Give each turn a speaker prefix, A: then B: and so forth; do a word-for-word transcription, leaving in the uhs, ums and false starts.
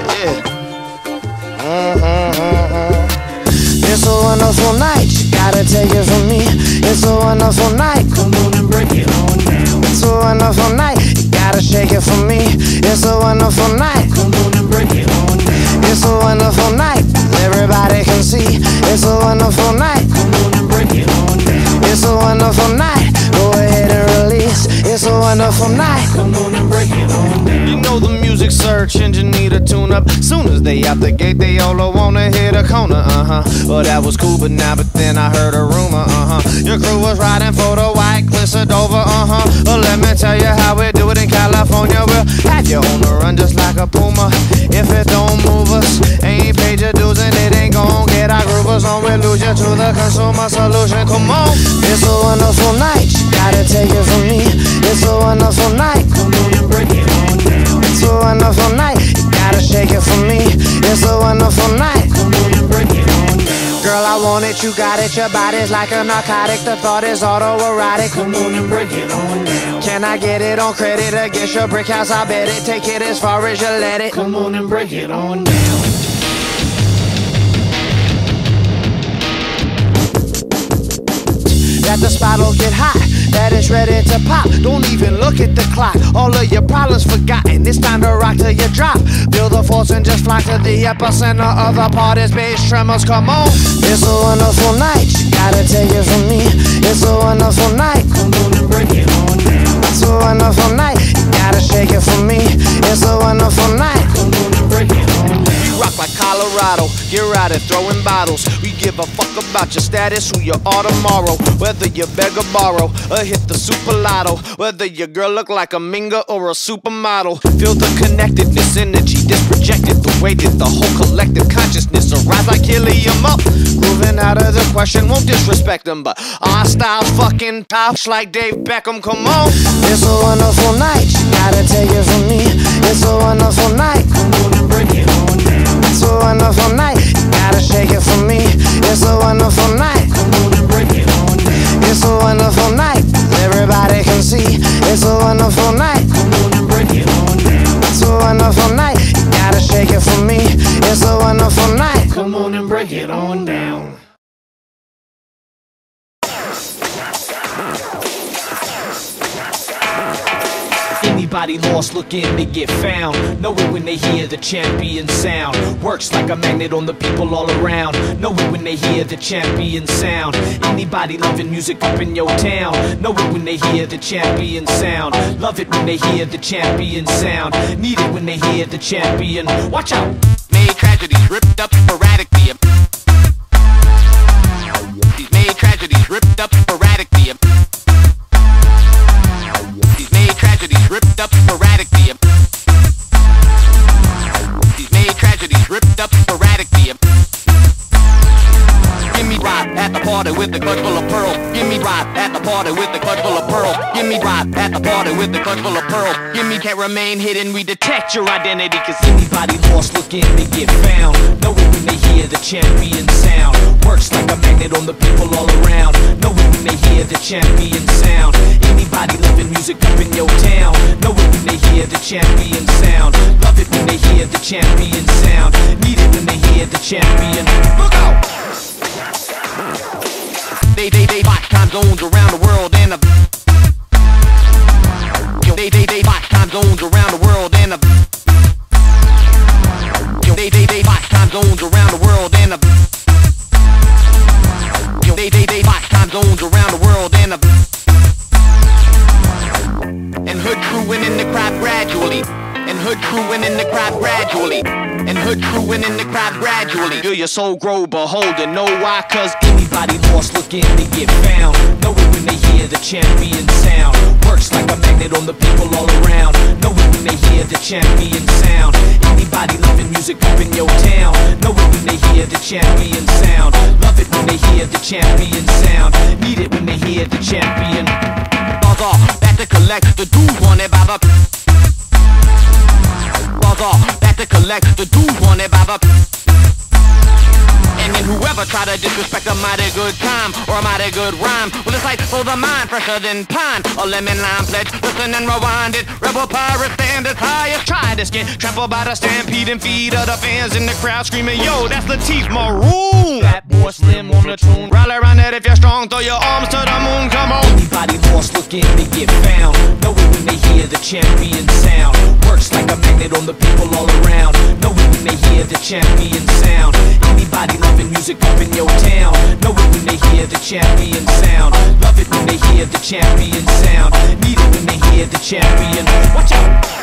A: yeah, yeah. Mm-hmm, mm-hmm. It's a wonderful night, you gotta take it from me. It's a wonderful night,
B: come on and break it on down.
A: it's a wonderful night, you gotta shake it for me. It's a wonderful night,
B: Come on and break it on down.
A: it's a wonderful night, everybody can see. It's a wonderful night,
B: Come on and break it on down.
A: it's a wonderful night, go ahead and release. It's a wonderful night.
B: Come on and break it on down.
C: You know the music search engine need a tune up. Soon as they out the gate, they all wanna hit a corner, uh-huh. Well, that was cool, but now, but then I heard a rumor, uh-huh. Your crew was riding for the white glissered over, uh-huh. Well, let me tell you how we do it in California. We'll have you on the run just like a puma. If it don't move us, ain't paid your dues and it ain't gon' get our groovers on. We'll lose you to the consumer solution, come on.
A: It's a wonderful night, you gotta take it from me. It's a wonderful night,
B: Come on and break it on down.
A: it's a wonderful night, you gotta shake it for me. It's a wonderful night.
B: Come on and break it on down.
A: Girl, I want it, you got it, your body's like a narcotic. The thought is autoerotic.
B: Come on and break it on down.
A: Can I get it on credit against your brick house? I bet it, take it as far as you let it.
B: Come on and break it on down.
A: That the spot'll get hot, that it's ready to pop. Don't even look at the clock, all of your problems forgotten. It's time to rock till you drop. Feel the force and just fly to the epicenter of the party's bass tremors, come on. It's a wonderful night, you gotta take it from me. It's a wonderful night,
B: Come on and break it on down.
A: it's a wonderful night, you gotta shake it for me. It's a wonderful night.
B: Come on and break it on down.
C: We rock like Colorado, get right at throwing bottles. We give a fuck about your status, who you are tomorrow. Whether you beg or borrow, or hit the super lotto. Whether your girl look like a minga or a supermodel. Feel the connectedness, energy that's projected. The way that the whole collective consciousness arise like helium up. Grooving out of the question, won't disrespect them, but our style's fucking tops like Dave Beckham, come on.
A: It's a wonderful night, you gotta take it from me. It's a wonderful night,
B: Come on and break it on down.
A: it's a wonderful night, you gotta shake it for me. It's a wonderful night,
B: Come on and break it on down.
A: it's a wonderful night, everybody can see. It's a wonderful night,
B: Come on and break it on down.
A: it's a wonderful night, you gotta shake it for me. It's a wonderful night.
B: Come on and break it on down.
D: Anybody lost looking to get found. Know it when they hear the champion sound. Works like a magnet on the people all around. Know it when they hear the champion sound. Anybody loving music up in your town. Know it when they hear the champion sound. Love it when they hear the champion sound. Need it when they hear the champion. Watch out!
C: Made tragedies ripped up sporadically. These made tragedies ripped up sporadically. These made tragedies ripped up sporadically. These made tragedies ripped up sporadically. Give me rock at the party with the clutch full of pearl. Give me rock at the party with the clutch full of pearl. Give me rock at the party with the clutch full of pearl. Give me can't remain hidden. We detect your identity. Cause
D: Anybody lost looking to get found. Know it when they hear the champion sound. Works like a magnet on the people all around. Know it when they hear the champion sound. Anybody loving music up in your town. Know it when they hear the champion sound. Love it when they hear the champion sound. Need it when they hear the champion. Look out!
C: They, they, they watch time zones around the world and a They, they, they watch time zones around the world and a They, they, they watch time zones around the world and a They, they, they watch time zones around the world and a And hood crewing in the crowd gradually. And hood crewing in the crowd gradually. And hood crewing in the crowd gradually. Feel your soul grow, behold and know why. Cause
D: Anybody lost looking to get found. Know it when they hear the champion sound. Works like a magnet on the people all around. Know it when they hear the champion sound. Anybody loving music up in your town. Know it when they hear the champion sound. Love it when they hear the champion sound. Need it when they hear the champion.
C: Balls off, back to collect the dudes want it, baba. Balls off, back to collect the dudes want it, baba. And then whoever try to disrespect a mighty good time or a mighty good rhyme, well, it's like for the mind, fresher than pine. A lemon lime pledge, listen and rewind it. Rebel pirate standards highest. Try this, get trampled by the stampede and feed of the fans in the crowd screaming, yo, that's Latif Maroon.
D: FatBoy Slim on the tune.
C: Rally around it if you're strong, throw your arms to the moon, come on.
D: Anybody lost looking to get found, know it when they hear the champion sound. Works like a magnet on the people all around, know it when they hear the champion sound. Anybody loving music up in your town, know it when they hear the champion sound. Love it when they hear the champion sound, need it when they hear the champion. Watch out!